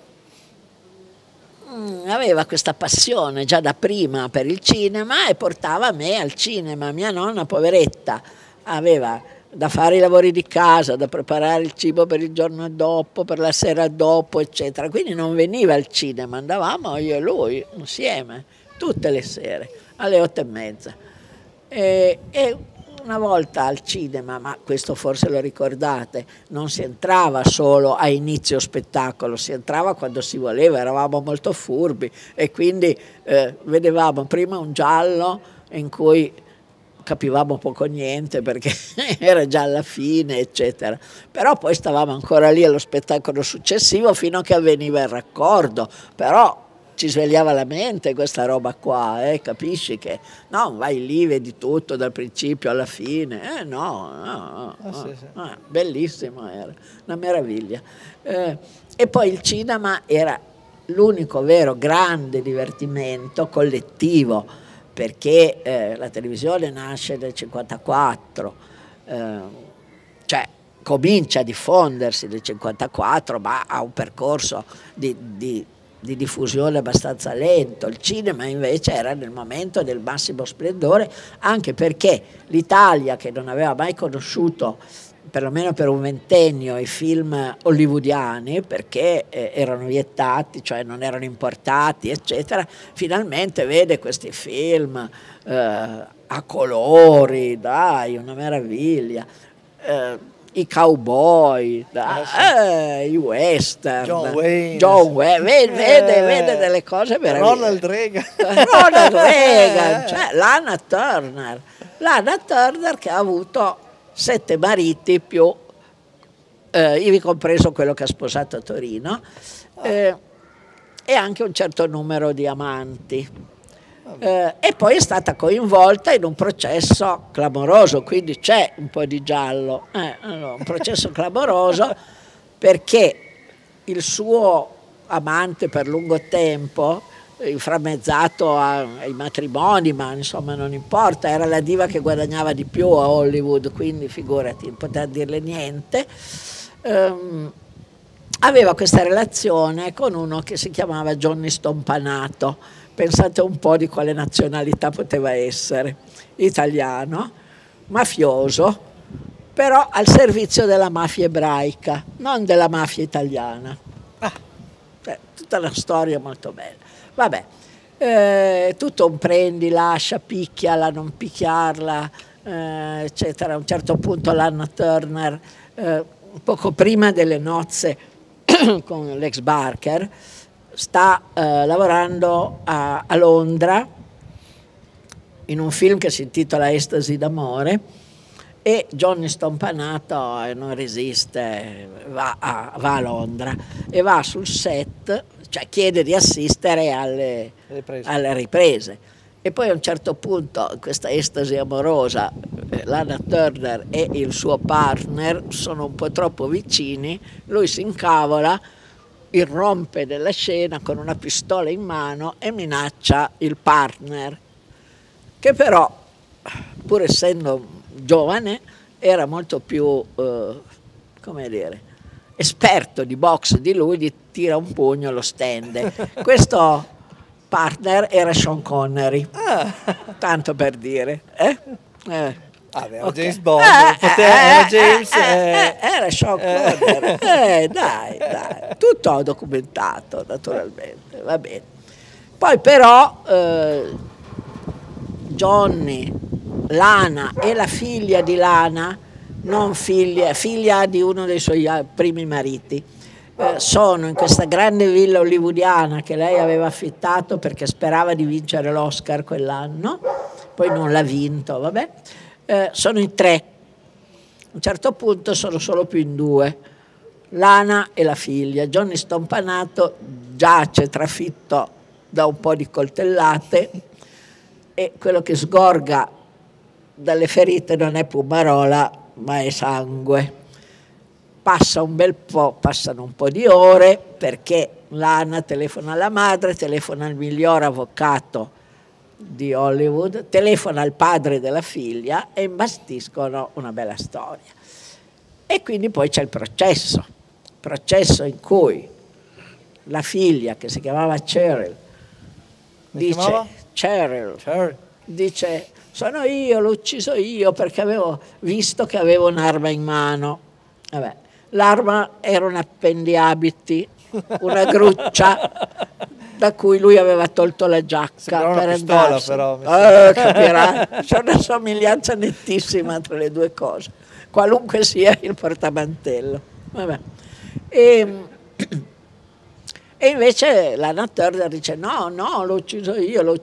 aveva questa passione già da prima per il cinema e portava me al cinema. Mia nonna, poveretta, aveva da fare i lavori di casa, da preparare il cibo per il giorno dopo, per la sera dopo, eccetera. Quindi non veniva al cinema, andavamo io e lui insieme, tutte le sere, alle 8:30. E una volta al cinema, ma questo forse lo ricordate, non si entrava solo a inizio spettacolo, si entrava quando si voleva, eravamo molto furbi e quindi vedevamo prima un giallo in cui capivamo poco niente perché era già alla fine, eccetera. Però poi stavamo ancora lì allo spettacolo successivo fino a che avveniva il raccordo, però ci svegliava la mente questa roba qua, capisci che no, vai lì, vedi tutto dal principio alla fine, sì. Bellissimo, era una meraviglia. E poi il cinema era l'unico vero grande divertimento collettivo, perché la televisione nasce nel 1954, cioè comincia a diffondersi nel 1954, ma ha un percorso di diffusione abbastanza lento. Il cinema invece era nel momento del massimo splendore, anche perché l'Italia, che non aveva mai conosciuto, perlomeno per un ventennio, i film hollywoodiani, perché erano vietati, cioè non erano importati, eccetera, finalmente vede questi film a colori, dai, una meraviglia, i cowboy, i western, John Wayne, vede delle cose meravigliose. Ronald Reagan, cioè Lana Turner che ha avuto 7 mariti più, ivi compreso quello che ha sposato a Torino, e anche un certo numero di amanti. E poi è stata coinvolta in un processo clamoroso, quindi c'è un po' di giallo, un processo clamoroso perché il suo amante per lungo tempo, inframmezzato ai matrimoni, ma insomma non importa, era la diva che guadagnava di più a Hollywood, quindi figurati, non poteva dirle niente, aveva questa relazione con uno che si chiamava Johnny Stompanato. Pensate un po' di quale nazionalità poteva essere: italiano, mafioso, però al servizio della mafia ebraica, non della mafia italiana. Tutta una storia molto bella. Vabbè, tutto un prendi, lascia, picchiala, non picchiarla, eccetera. A un certo punto Lana Turner poco prima delle nozze con l'ex Barker, sta lavorando a Londra in un film che si intitola Estasi d'amore, e Johnny Stompanato non resiste, va a Londra e va sul set, cioè chiede di assistere alle riprese. E poi a un certo punto, questa estasi amorosa, Lana Turner e il suo partner sono un po' troppo vicini, lui si incavola, irrompe nella scena con una pistola in mano e minaccia il partner, che però, pur essendo giovane, era molto più, come dire, esperto di box di lui, gli tira un pugno e lo stende. Questo partner era Sean Connery, tanto per dire. Era James Bond, era James. Era Sean Connery. Dai, tutto documentato, naturalmente, va bene. Poi però Johnny, Lana e la figlia di Lana, non figlia di uno dei suoi primi mariti, sono in questa grande villa hollywoodiana che lei aveva affittato perché sperava di vincere l'Oscar quell'anno, poi non l'ha vinto, vabbè. Sono in 3, a un certo punto sono solo più in 2, Lana e la figlia. Johnny Stompanato giace trafitto da un po' di coltellate e quello che sgorga dalle ferite non è pumarola ma è sangue. Passano un po' di ore, perché Lana telefona alla madre, telefona al miglior avvocato di Hollywood, telefona al padre della figlia e imbastiscono una bella storia. E quindi poi c'è il processo in cui la figlia, che si chiamava Cheryl, dice sono io, l'ho ucciso io perché avevo visto che avevo un'arma in mano. Vabbè, l'arma era un appendiabiti, una gruccia da cui lui aveva tolto la giacca per andarsene. Però, capirai, c'è una somiglianza nettissima tra le due cose, qualunque sia il portamantello. Vabbè. E invece Lana Turner dice no, l'ho ucciso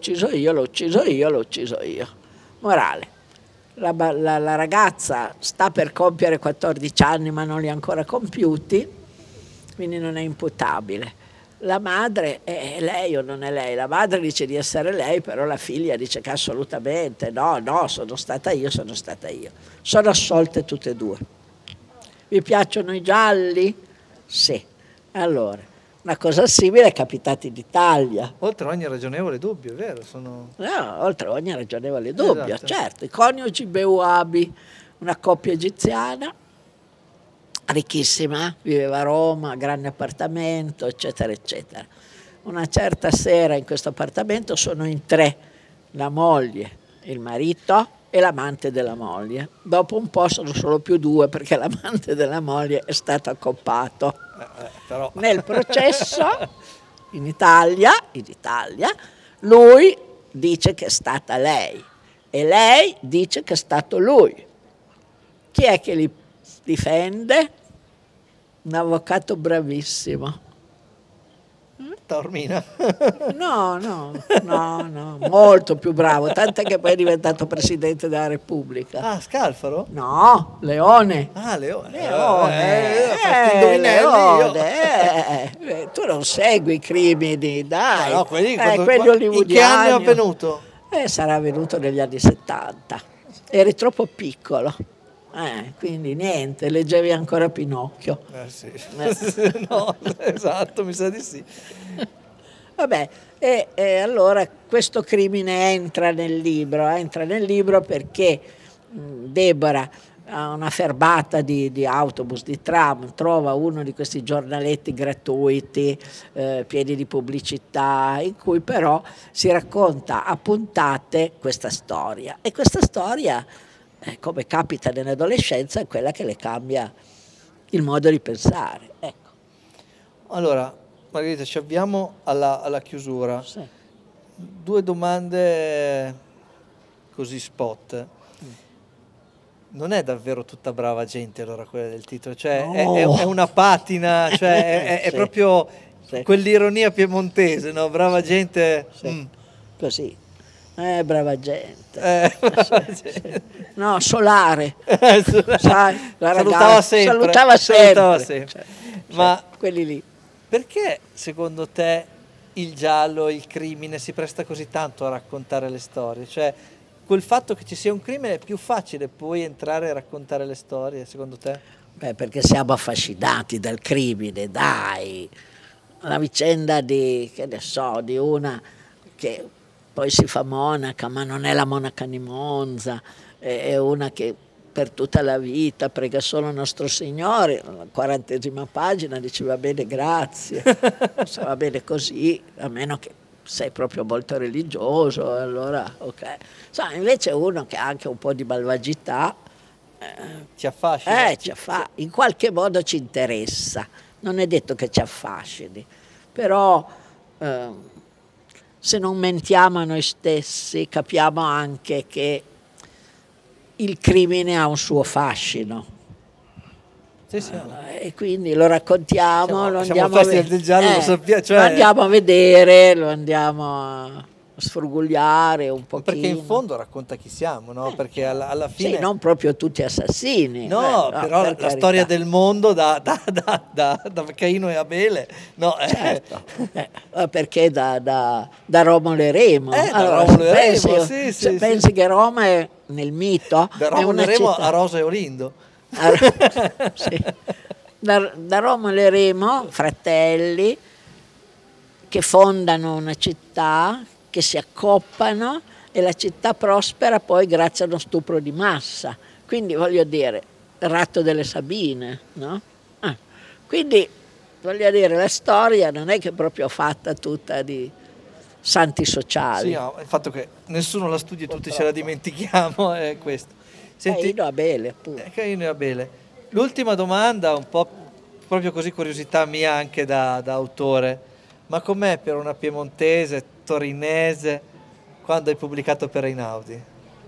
io. Morale, la ragazza sta per compiere 14 anni ma non li ha ancora compiuti, quindi non è imputabile. La madre è lei o non è lei? La madre dice di essere lei, però la figlia dice che assolutamente no, sono stata io. Sono assolte tutte e due. Vi piacciono i gialli? Sì. Allora, una cosa simile è capitata in Italia. Oltre ogni ragionevole dubbio, è vero? No, oltre ogni ragionevole dubbio, esatto. certo. I coniugi Beuabi, una coppia egiziana, ricchissima, viveva a Roma, grande appartamento, eccetera, eccetera. Una certa sera in questo appartamento sono in 3, la moglie, il marito e l'amante della moglie. Dopo un po' sono solo più 2 perché l'amante della moglie è stato accoppato. Però. Nel processo in Italia lui dice che è stata lei e lei dice che è stato lui. Chi è che li difende? Un avvocato bravissimo. Taormina. No, molto più bravo, tant'è che poi è diventato presidente della Repubblica. Ah, Scalfaro? No, Leone. Ah, Leone. Tu non segui i crimini, dai. No, quelli hollywoodiani. In che anno è avvenuto? Sarà avvenuto negli anni 70. Eri troppo piccolo. Quindi niente, leggevi ancora Pinocchio. Sì. No, esatto, mi sa di sì. Vabbè, e allora questo crimine entra nel libro perché Deborah a una fermata di autobus, di tram, trova uno di questi giornaletti gratuiti, pieni di pubblicità, in cui però si racconta a puntate questa storia. E questa storia, come capita nell'adolescenza, è quella che le cambia il modo di pensare. Ecco. Allora, Margherita, ci avviamo alla chiusura. Sì. 2 domande così spot. non è davvero tutta brava gente allora quella del titolo, cioè No. è una patina, cioè è Sì. proprio Sì. quell'ironia piemontese, no? Brava gente. Sì. Così. Brava gente. Brava gente. No, Solare. Sai, la Salutava ragazza, sempre. salutava sempre. Cioè, Ma quelli lì. perché secondo te il giallo, il crimine si presta così tanto a raccontare le storie? Cioè, col fatto che ci sia un crimine è più facile poi entrare e raccontare le storie, secondo te? Beh, perché siamo affascinati dal crimine, dai. La vicenda di, che ne so, di una che poi si fa monaca, ma non è la monaca di Monza, è una che per tutta la vita prega solo Nostro Signore, alla 40ª pagina dice va bene, grazie, se va bene così, a meno che sei proprio molto religioso, allora ok. Invece uno che ha anche un po' di malvagità, Ci affascina? in qualche modo ci interessa, non è detto che ci affascini, però se non mentiamo a noi stessi capiamo anche che il crimine ha un suo fascino. Sì, sì. E quindi lo raccontiamo, lo andiamo a del giallo, lo sappiamo, cioè... lo andiamo a vedere, lo andiamo a sfrugugliare un pochino. Perché in fondo racconta chi siamo, no? Perché alla fine... Sì, non proprio tutti assassini. No, però la storia del mondo da Caino e Abele, no? Certo, perché da Romolo e Remo. Da Romolo e Remo, sì, se sì, pensi sì. che Roma è nel mito, Da è Romolo una e Remo città. a Rosa e Olindo. Sì. Da Romolo e Remo, fratelli, che fondano una città, che si accoppano e la città prospera poi grazie a uno stupro di massa. Quindi voglio dire, il ratto delle Sabine, no? Quindi voglio dire, la storia non è che è proprio fatta tutta di santi sociali. Sì, no, il fatto che nessuno la studia e tutti ce la dimentichiamo è questo. Senti, Caino e Abele, appunto. Caino e Abele. L'ultima domanda, un po' proprio così curiosità mia anche da autore, ma com'è per una piemontese, torinese, quando hai pubblicato per Einaudi?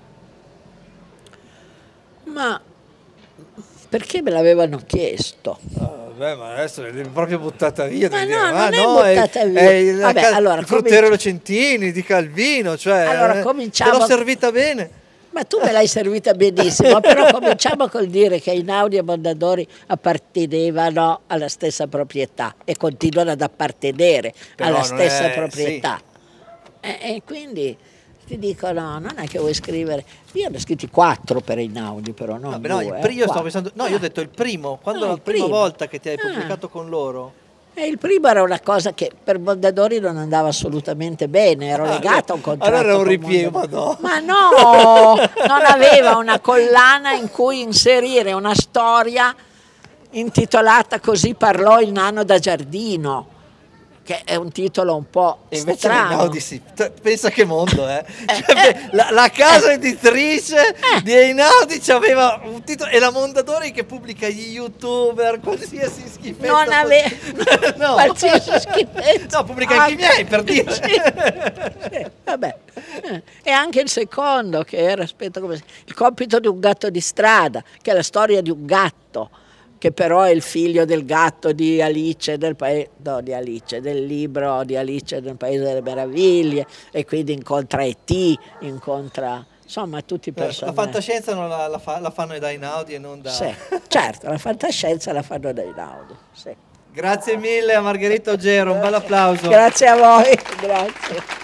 Ma perché me l'avevano chiesto? Beh, ma adesso è proprio buttata via. Ma devi no, dire, non è buttata via. Vabbè, allora, il frutterolo Centini di Calvino, cioè, allora, te cominciamo... l'ho servita bene. Ma tu me l'hai servita benissimo, però cominciamo col dire che Einaudi e Mondadori appartenevano alla stessa proprietà e continuano ad appartenere Però alla stessa è- proprietà. E quindi ti dicono, non è che vuoi scrivere... Io ne ho scritti 4 per Einaudi, però non Vabbè, no, 2. io stavo pensando, no, io ho detto il primo, quando No, la il prima primo. volta che ti hai pubblicato con loro. E il primo era una cosa che per Mondadori non andava assolutamente bene, ero legata a un contratto. Allora era un con ripiego, Mondadori. ma no. Ma no, non aveva una collana in cui inserire una storia intitolata Così parlò il nano da giardino, che è un titolo un po' E invece strano. Einaudi sì, pensa che mondo, Cioè, la casa editrice di Einaudi c'aveva un titolo, e la Mondadori che pubblica gli youtuber, qualsiasi schifezza. Non aveva no. qualsiasi schifezza. No, pubblica anche i miei, per dire. Sì, vabbè. E anche il secondo, che era, aspetta, Il compito di un gatto di strada, che è la storia di un gatto, che però è il figlio del gatto di Alice, del libro di Alice nel Paese delle Meraviglie, e quindi incontra E.T., incontra, insomma, tutti i personaggi. La fantascienza non la fanno da Einaudi e non da... Sì, certo, la fantascienza la fanno da Einaudi. Sì. Grazie mille a Margherita Oggero, un bel applauso. Grazie a voi, grazie.